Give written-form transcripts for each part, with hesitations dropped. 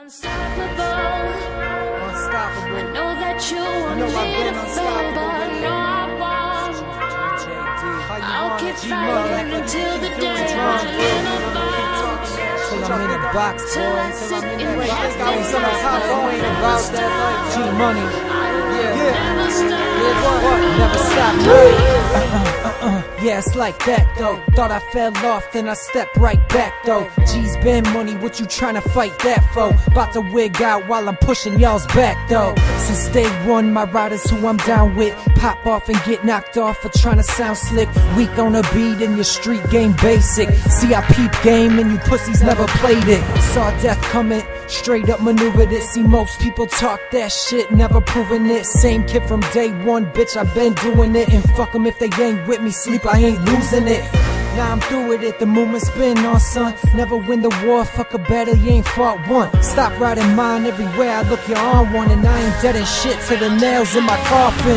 Unstoppable. Unstoppable. I know that you want know I've me been to unstoppable, fail, but baby. no, I won't. I'll keep fighting until the day I'm in a box. Till I'm in a box, boy. Till I sit in I think I was heaven, on top, I ain't about that life. G-Money. Never stop. What? Never stop, right? Yeah, it's like that though. Thought I fell off, then I stepped right back though. G's been money, what you tryna fight that for? About to wig out while I'm pushing y'all's back though. Since day one, my riders who I'm down with pop off and get knocked off for trying to sound slick. Weak on a beat and your street game basic. See, I peep game and you pussies never played it. Saw death coming, straight up maneuvered it. See, most people talk that shit, never proving it. Same kid from day one, bitch, I been doing it. And fuck them if they ain't with me, sleep, I ain't losing it. Now I'm through with it, the movement's been on, son. Never win the war, fuck a battle, you ain't fought one. Stop riding mine everywhere I look, you're on one. And I ain't dead as shit to the nails in my coffin.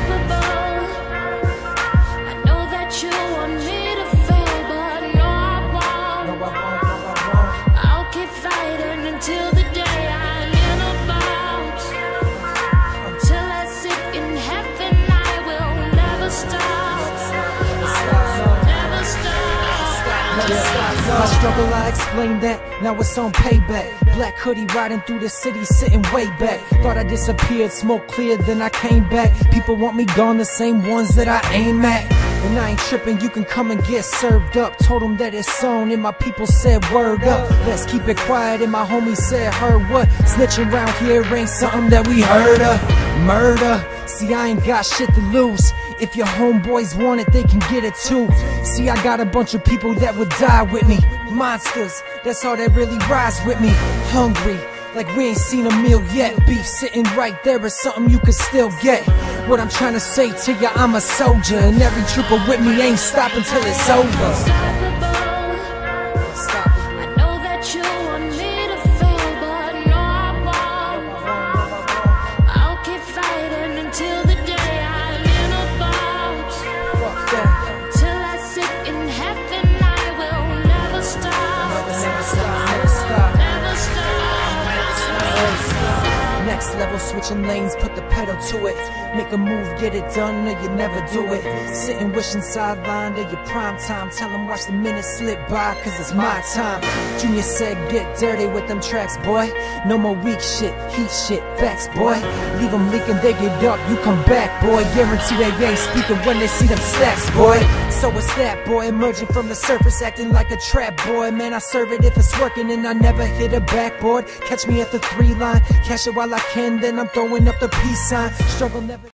I know that you want me to fail, but no, I won't. I'll keep fighting until the day I'm in a box. Till I sit in heaven, I will never stop. My struggle, I explained that, now it's on payback. Black hoodie riding through the city, sitting way back. Thought I disappeared, smoke cleared, then I came back. People want me gone, the same ones that I aim at. And I ain't tripping, you can come and get served up. Told them that it's on, and my people said word up. Let's keep it quiet, and my homie said heard what? Snitching around here ain't something that we heard of. Murder, see I ain't got shit to lose. If your homeboys want it, they can get it too. See, I got a bunch of people that would die with me. Monsters, that's all that really rides with me. Hungry, like we ain't seen a meal yet. Beef sitting right there is something you can still get. What I'm trying to say to ya, I'm a soldier, and every trooper with me ain't stopping till it's over. I know that you want me to fail, but no, I won't. I'll keep fighting until the day I'm in a box. Till I sit in heaven, I will never stop. Never stop. Never stop. Next level, switching lanes, put the pedal to it. Make a move, get it done, or you never do it. Sitting wishing sideline to your prime time. Tell them watch the minutes slip by, cause it's my time. Junior said get dirty with them tracks, boy. No more weak shit, heat shit, facts, boy. Leave them leaking, they get up, you come back, boy. Guarantee they ain't speaking when they see them stacks, boy. So it's that, boy, emerging from the surface, acting like a trap, boy. Man, I serve it if it's working, and I never hit a backboard. Catch me at the 3 line, cash it while I can, then I'm throwing up the peace sign. Struggle never